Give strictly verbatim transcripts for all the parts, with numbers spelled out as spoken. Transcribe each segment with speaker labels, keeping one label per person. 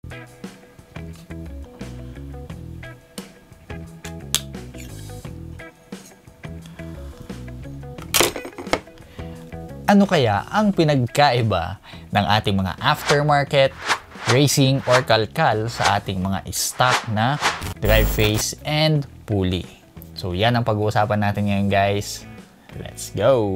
Speaker 1: Ano kaya ang pinagkaiba ng ating mga aftermarket, racing, or kalkal sa ating mga stock na drive face and pulley? So yan ang pag-uusapan natin ngayon, guys. Let's go!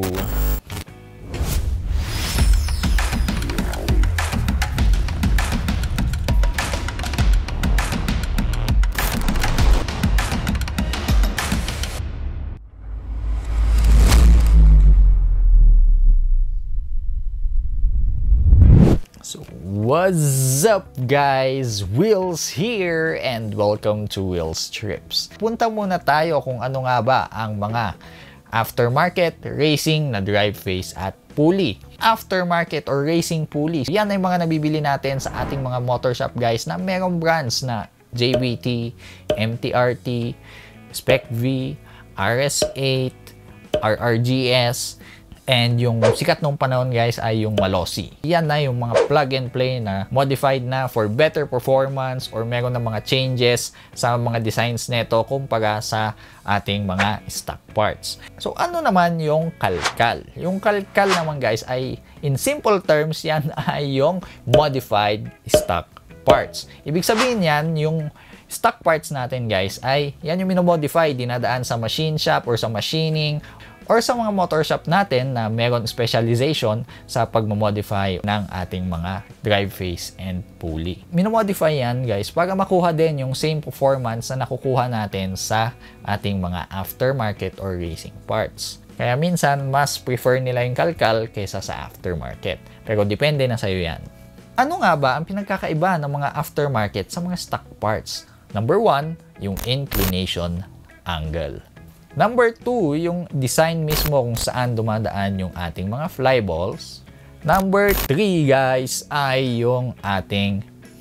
Speaker 1: So, what's up, guys? Wheels here and welcome to Wheels Trips. Punta muna tayo kung ano nga ba ang mga aftermarket, racing na drive face at pulley. Aftermarket or racing pulley, yan ay mga nabibili natin sa ating mga motor shop, guys, na merong brands na J B T, M T R T, Spec V, R S eight, R R G S, and yung sikat nung panahon, guys, ay yung Malossi. Yan na yung mga plug and play na modified na for better performance or meron na mga changes sa mga designs neto kumpara sa ating mga stock parts. So ano naman yung kalkal? Yung kalkal naman, guys, ay in simple terms, yan ay yung modified stock parts. Ibig sabihin yan, yung stock parts natin, guys, ay yan yung minomodify, dinadaan sa machine shop or sa machining or sa mga motor shop natin na meron specialization sa pagmamodify ng ating mga drive face and pulley. Minomodify yan, guys, para makuha din yung same performance na nakukuha natin sa ating mga aftermarket or racing parts. Kaya minsan, mas prefer nila yung kalkal kaysa sa aftermarket. Pero depende na sa'yo yan. Ano nga ba ang pinagkakaiba ng mga aftermarket sa mga stock parts? Number one, yung inclination angle. Number two, yung design mismo kung saan dumadaan yung ating mga flyballs. Number three, guys, ay yung ating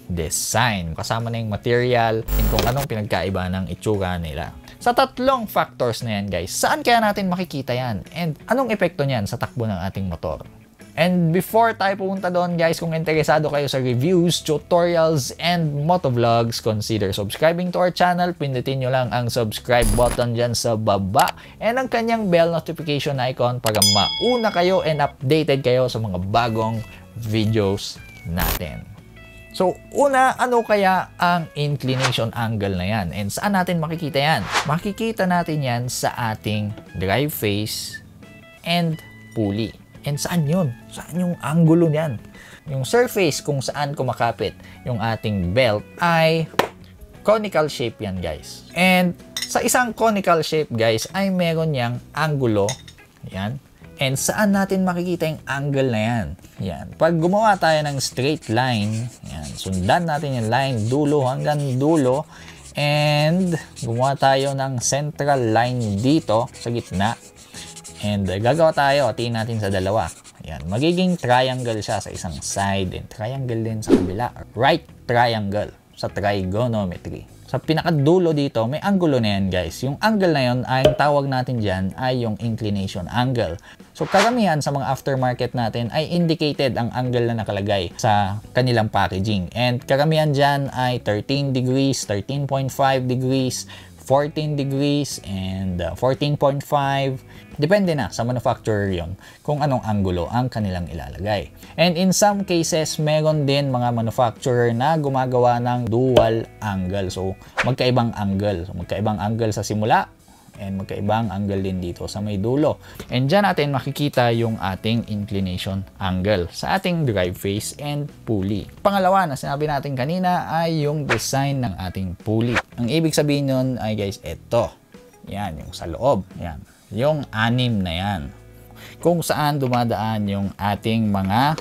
Speaker 1: design. Kasama na yung material and kung anong pinagkaiba ng itsura nila. Sa tatlong factors na yan, guys, saan kaya natin makikita yan? And anong epekto niyan sa takbo ng ating motor? And before tayo pumunta doon, guys, kung interesado kayo sa reviews, tutorials, and motovlogs, consider subscribing to our channel. Pindutin nyo lang ang subscribe button dyan sa baba and ang kanyang bell notification icon para mauna kayo and updated kayo sa mga bagong videos natin. So, una, ano kaya ang inclination angle na yan? And saan natin makikita yan? Makikita natin yan sa ating drive face and pulley. And saan yun? Saan yung angulo niyan? Yung surface kung saan kumakapit yung ating belt ay conical shape yan, guys. And sa isang conical shape, guys, ay meron niyang angulo. Yan. And saan natin makikita yung angle na yan? Yan. Pag gumawa tayo ng straight line, yan, sundan natin yung line dulo hanggang dulo. And gumawa tayo ng central line dito sa gitna. And uh, gagawa tayo, hatiin natin sa dalawa. Ayan, magiging triangle siya sa isang side and triangle din sa kabila. Right triangle sa trigonometry. Sa pinakadulo dito, may angulo na yan, guys. Yung angle na yun, ay, ang tawag natin dyan ay yung inclination angle. So karamihan sa mga aftermarket natin ay indicated ang angle na nakalagay sa kanilang packaging. And karamihan dyan ay thirteen degrees, thirteen point five degrees, fourteen degrees, and uh, fourteen point five. Depende na sa manufacturer yon kung anong angulo ang kanilang ilalagay. And in some cases, meron din mga manufacturer na gumagawa ng dual angle. So, magkaibang angle. So, magkaibang angle sa simula and magkaibang angle din dito sa may dulo. And dyan natin makikita yung ating inclination angle sa ating drive face and pulley. Pangalawa na sinabi natin kanina ay yung design ng ating pulley. Ang ibig sabihin nun ay, guys, ito. Yan, yung sa loob. Yan. Yung anim na yan. Kung saan dumadaan yung ating mga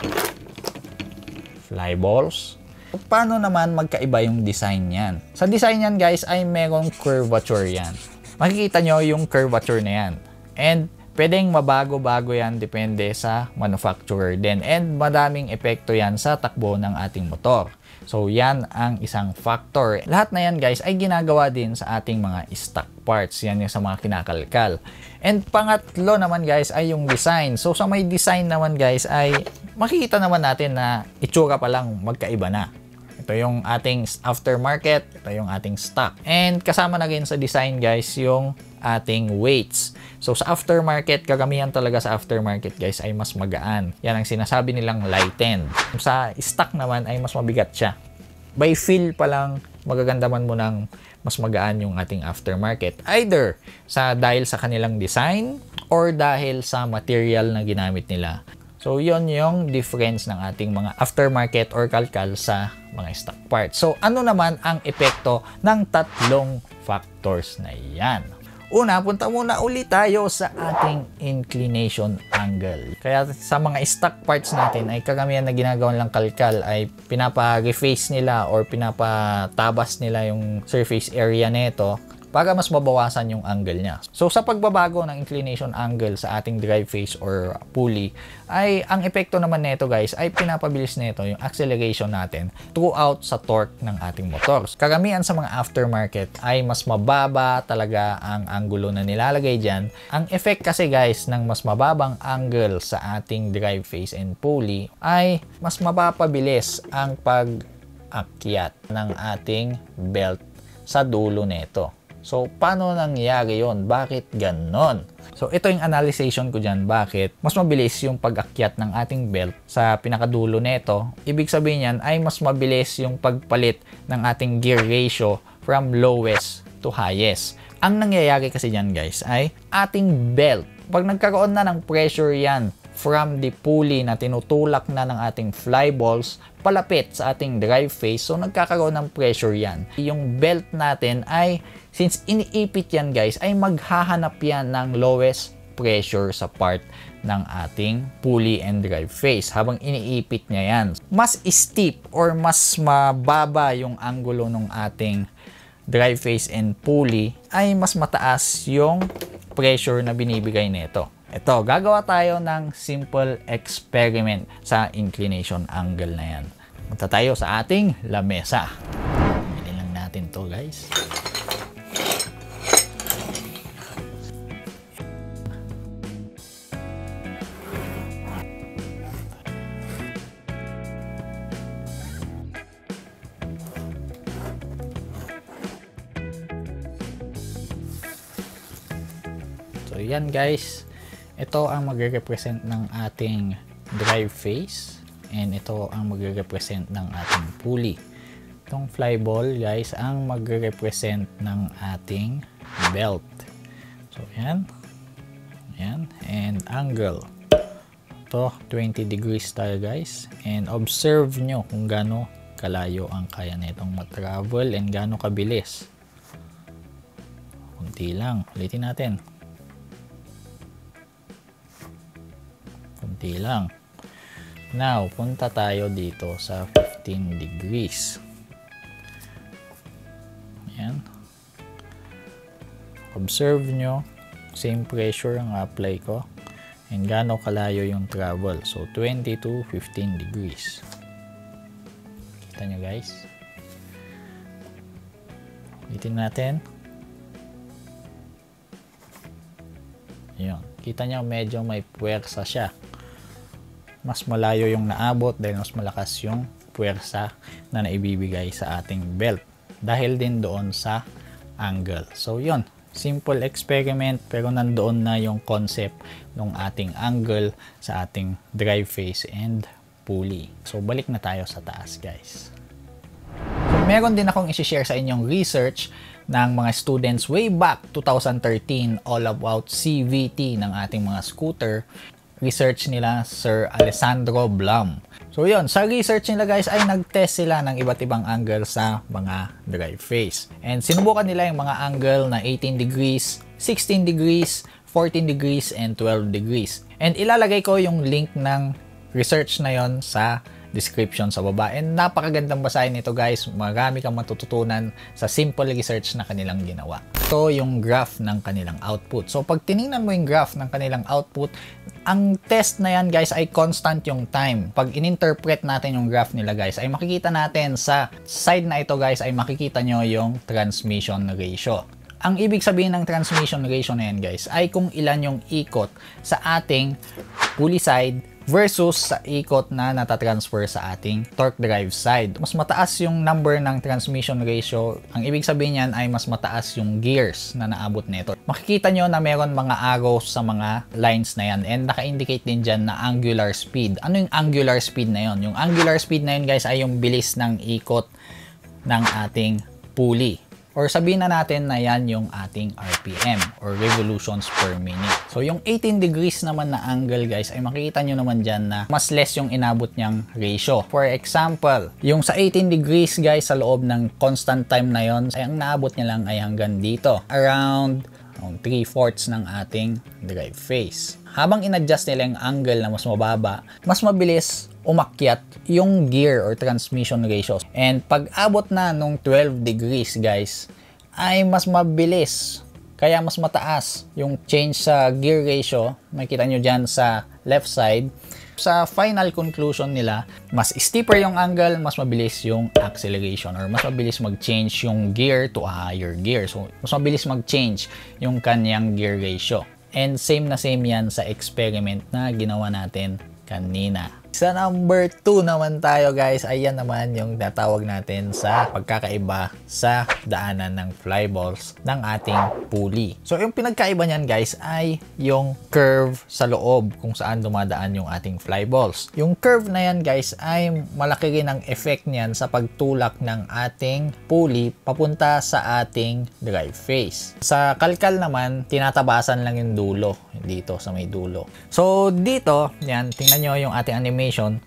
Speaker 1: flyballs. Paano naman magkaiba yung design yan? Sa design yan, guys, ay merong curvature yan. Makikita nyo yung curvature na yan. And pwedeng mabago-bago yan depende sa manufacturer din. And madaming epekto yan sa takbo ng ating motor. So, yan ang isang factor. Lahat na yan, guys, ay ginagawa din sa ating mga stock parts. Yan yung sa mga kinakalkal. And pangatlo naman, guys, ay yung design. So, sa may design naman, guys, ay makikita naman natin na itsura pa lang magkaiba na. Ito yung ating aftermarket, ito yung ating stock. And kasama na rin sa design guys yung ating weights. So sa aftermarket, kagamihan talaga sa aftermarket guys ay mas magaan. Yan ang sinasabi nilang lightened. Sa stock naman ay mas mabigat siya. By feel pa lang, magagandaman mo ng mas magaan yung ating aftermarket. Either sa dahil sa kanilang design or dahil sa material na ginamit nila. So, yon yung difference ng ating mga aftermarket or kalkal sa mga stock parts. So, ano naman ang epekto ng tatlong factors na yan? Una, punta muna ulit tayo sa ating inclination angle. Kaya sa mga stock parts natin ay karamihan na ginagawa lang kalkal ay pinapa-reface nila or pinapatabas nila yung surface area nito para mas mabawasan yung angle niya. So sa pagbabago ng inclination angle sa ating drive face or pulley, ay ang epekto naman nito guys ay pinapabilis nito yung acceleration natin throughout sa torque ng ating motor. Karamihan sa mga aftermarket ay mas mababa talaga ang angulo na nilalagay dyan. Ang effect kasi guys ng mas mababang angle sa ating drive face and pulley ay mas mapapabilis ang pag-akyat ng ating belt sa dulo nito. So, paano nangyari yon? Bakit ganon? So, ito yung analyzation ko dyan. Bakit? Mas mabilis yung pag-akyat ng ating belt sa pinakadulo nito. Ibig sabihin yan ay mas mabilis yung pagpalit ng ating gear ratio from lowest to highest. Ang nangyayari kasi dyan guys ay ating belt. Pag nagkaroon na ng pressure yan from the pulley na tinutulak na ng ating fly balls palapit sa ating drive face, so nagkakaroon ng pressure yan. Yung belt natin ay, since iniipit yan guys, ay maghahanap yan ng lowest pressure sa part ng ating pulley and drive face habang iniipit niya yan. Mas steep or mas mababa yung angulo ng ating drive face and pulley ay mas mataas yung pressure na binibigay nito. Ito, gagawa tayo ng simple experiment sa inclination angle na yan. Punta tayo sa ating lamesa. Bilhin lang natin to guys. So yan guys. Ito ang magre-represent ng ating drive face and ito ang magre-represent ng ating pulley. Itong fly ball guys ang magre-represent ng ating belt. So yan. Yan. And angle. Ito twenty degrees tayo guys. And observe nyo kung gaano kalayo ang kaya nitong matravel and gaano kabilis. Kunti lang. Ulitin natin. Kunti lang. Now, punta tayo dito sa fifteen degrees. Ayan. Observe nyo, same pressure ang apply ko. And gaano kalayo yung travel. So, twenty to fifteen degrees. Kita nyo guys. Ulitin natin. Ayan. Kita nyo medyo may puwersa siya. Mas malayo yung naabot dahil mas malakas yung puwersa na naibibigay sa ating belt dahil din doon sa angle. So yun, simple experiment pero nandoon na yung concept ng ating angle sa ating drive face and pulley. So balik na tayo sa taas guys. So, meron din akong i-share sa inyong research ng mga students way back two thousand thirteen all about C V T ng ating mga scooter. Research nila Sir Alessandro Blum. So yun, sa research nila guys ay nag-test sila ng iba't ibang angle sa mga drive face. And sinubukan nila yung mga angle na eighteen degrees, sixteen degrees, fourteen degrees, and twelve degrees. And ilalagay ko yung link ng research na yon sa description sa baba. And napakagandang basahin nito guys. Marami kang matututunan sa simple research na kanilang ginawa. Ito yung graph ng kanilang output. So pag tiningnan mo yung graph ng kanilang output, ang test na yan guys ay constant yung time. Pag ininterpret natin yung graph nila guys, ay makikita natin sa side na ito guys, ay makikita nyo yung transmission ratio. Ang ibig sabihin ng transmission ratio na yan guys, ay kung ilan yung ikot sa ating pulley side versus sa ikot na natatransfer sa ating torque drive side. Mas mataas yung number ng transmission ratio. Ang ibig sabihin niyan ay mas mataas yung gears na naabot nito. Makikita nyo na meron mga arrows sa mga lines na yan and naka-indicate din dyan na angular speed. Ano yung angular speed na yon? Yung angular speed na yun guys ay yung bilis ng ikot ng ating pulley. Or sabihin na natin na yan yung ating R P M or revolutions per minute. So yung eighteen degrees naman na angle guys ay makikita nyo naman dyan na mas less yung inabot niyang ratio. For example, yung sa eighteen degrees guys sa loob ng constant time na yon ay ang naabot niya lang ay hanggang dito. Around three fourths ng ating drive phase. Habang in-adjust nila yung angle na mas mababa, mas mabilis umakyat yung gear or transmission ratio. And pag abot na nung twelve degrees guys, ay mas mabilis. Kaya mas mataas yung change sa gear ratio. Makikita nyo dyan sa left side. Sa final conclusion nila, mas steeper yung angle, mas mabilis yung acceleration or mas mabilis mag-change yung gear to a higher gear. So, mas mabilis mag-change yung kanyang gear ratio. And same na same yan sa experiment na ginawa natin kanina. Sa number two naman tayo guys, ayan naman yung natawag natin sa pagkakaiba sa daanan ng fly balls ng ating pulley. So yung pinagkaiba niyan guys ay yung curve sa loob kung saan dumadaan yung ating fly balls. Yung curve na yan guys ay malaki rin ang effect niyan sa pagtulak ng ating pulley papunta sa ating drive phase. Sa kalkal naman, tinatabasan lang yung dulo dito sa may dulo. So dito, yan, tingnan nyo yung ating animation.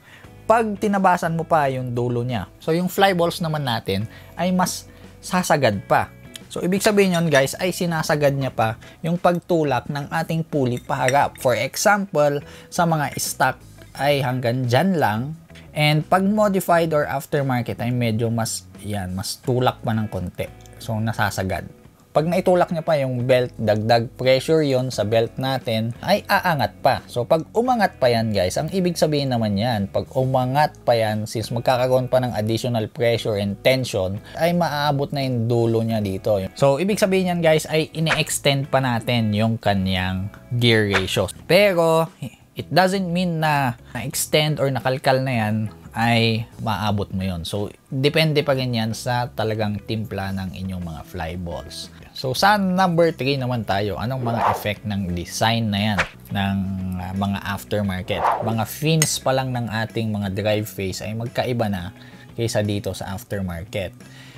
Speaker 1: Pag tinabasan mo pa yung dulo niya, so yung fly balls naman natin ay mas sasagad pa. So ibig sabihin yun guys ay sinasagad niya pa yung pagtulak ng ating pulley paharap. For example, sa mga stock ay hanggang dyan lang, and pag modified or aftermarket ay medyo mas yan, mas tulak pa ng konti. So nasasagad. Pag naitulak niya pa yung belt, dagdag pressure yon sa belt natin, ay aangat pa. So pag umangat pa yan guys, ang ibig sabihin naman yan, pag umangat pa yan, since magkakaroon pa ng additional pressure and tension, ay maaabot na yung dulo niya dito. So ibig sabihin yan guys, ay ini-extend pa natin yung kanyang gear ratio. Pero it doesn't mean na na-extend or nakalkal na yan, ay maabot mo yon. So, depende pa rin yan sa talagang timpla ng inyong mga fly balls. So, sa number three naman tayo, anong mga effect ng design na yan ng uh, mga aftermarket? Mga fins pa lang ng ating mga drive phase ay magkaiba na kaysa dito sa aftermarket.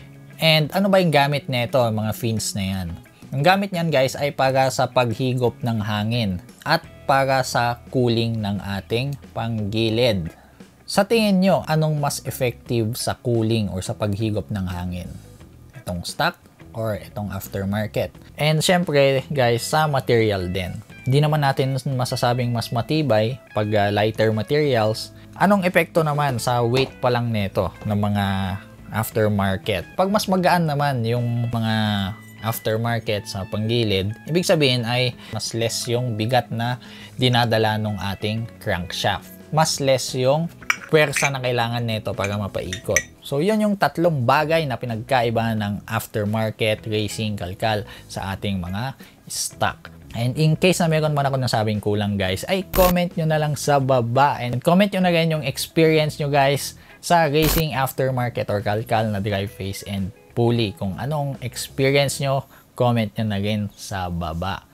Speaker 1: And ano ba yung gamit nito, mga fins na yan? Ang gamit niyan guys ay para sa paghigop ng hangin at para sa cooling ng ating panggilid. Sa tingin nyo, anong mas effective sa cooling or sa paghigop ng hangin? Itong stock or itong aftermarket? And syempre guys, sa material din. Di naman natin masasabing mas matibay pag uh, lighter materials. Anong epekto naman sa weight pa lang nito ng mga aftermarket? Pag mas magaan naman yung mga aftermarket sa panggilid, ibig sabihin ay mas less yung bigat na dinadala ng ating crankshaft. Mas less yung pwersa na kailangan nito para mapaikot. So, yun yung tatlong bagay na pinagkaiba ng aftermarket racing kalkal sa ating mga stock. And in case na meron man ako nasabing kulang guys, ay comment nyo na lang sa baba. And comment nyo na rin yung experience nyo guys sa racing aftermarket or kalkal na drive phase and pulley. Kung anong experience nyo, comment nyo na rin sa baba.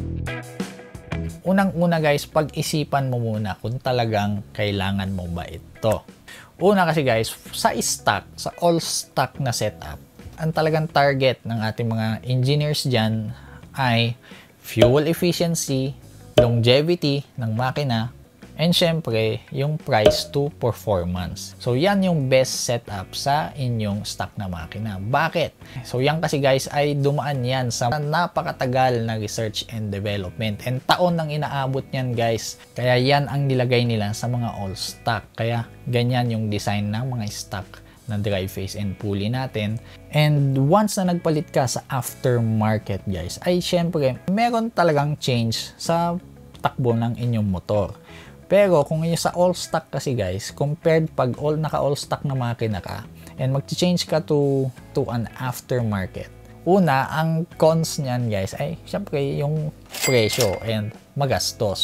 Speaker 1: Unang-una guys, pag-isipan mo muna kung talagang kailangan mo ba ito. Una kasi guys, sa stock, sa all stock na setup, ang talagang target ng ating mga engineers dyan ay fuel efficiency, longevity ng makina, and syempre, yung price to performance. So, yan yung best setup sa inyong stock na makina. Bakit? So, yan kasi guys ay dumaan yan sa napakatagal na research and development. And taon nang inaabot yan guys. Kaya yan ang nilagay nila sa mga all stock. Kaya ganyan yung design ng mga stock na drive phase and pulley natin. And once na nagpalit ka sa aftermarket guys, ay syempre, meron talagang change sa takbo ng inyong motor. Pero kung yung sa all stock kasi guys, compared pag all naka all stock na makina ka and mag-change ka to to an aftermarket. Una, ang cons niyan guys ay syempre yung presyo and magastos.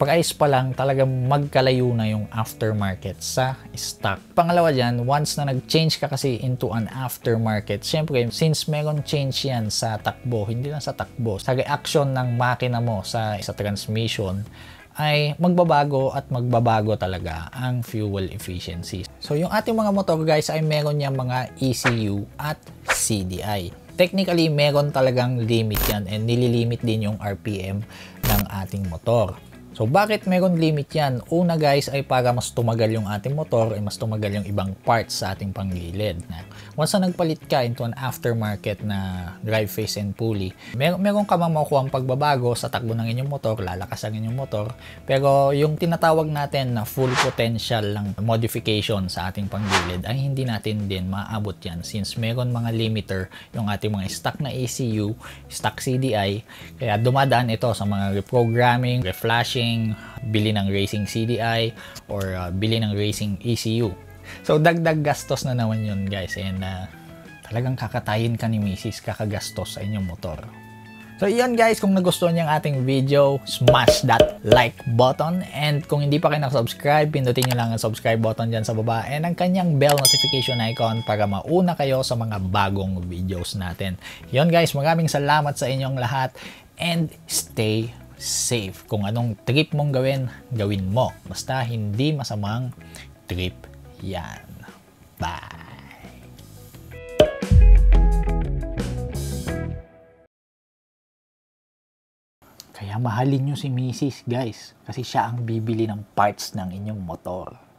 Speaker 1: price pa lang talagang magkalayo na yung aftermarket sa stock. Pangalawa dyan, once na nag-change ka kasi into an aftermarket, syempre, since meron change yan sa takbo, hindi lang sa takbo, sa reaction ng makina mo sa, sa transmission, ay magbabago at magbabago talaga ang fuel efficiency. So yung ating mga motor guys ay meron niyang mga E C U at C D I. Technically, meron talagang limit yan and nililimit din yung R P M ng ating motor. So, bakit meron limit yan? Una guys ay para mas tumagal yung ating motor, ay mas tumagal yung ibang parts sa ating panggilid. Once na nagpalit ka into an aftermarket na drive face and pulley, mer meron ka mang makuha ang pagbabago sa takbo ng inyong motor, lalakas ang inyong motor, pero yung tinatawag natin na full potential ng modification sa ating panggilid ay hindi natin din maabot yan since meron mga limiter yung ating mga stock na E C U, stock C D I, kaya dumadaan ito sa mga reprogramming, reflashing, bili ng racing C D I or uh, bili ng racing E C U. So dagdag gastos na naman yun guys, and uh, talagang kakatayin ka ni misis kakagastos sa inyong motor. So yun guys, kung nagustuhan niyo ang ating video, smash that like button, and kung hindi pa kayo nakasubscribe, pindutin nyo lang ang subscribe button dyan sa baba and ang kanyang bell notification icon para mauna kayo sa mga bagong videos natin. Yun guys, maraming salamat sa inyong lahat and stay safe. Kung anong trip mong gawin, gawin mo. Basta hindi masamang trip yan. Bye! Kaya mahalin nyo si misis guys, kasi siya ang bibili ng parts ng inyong motor.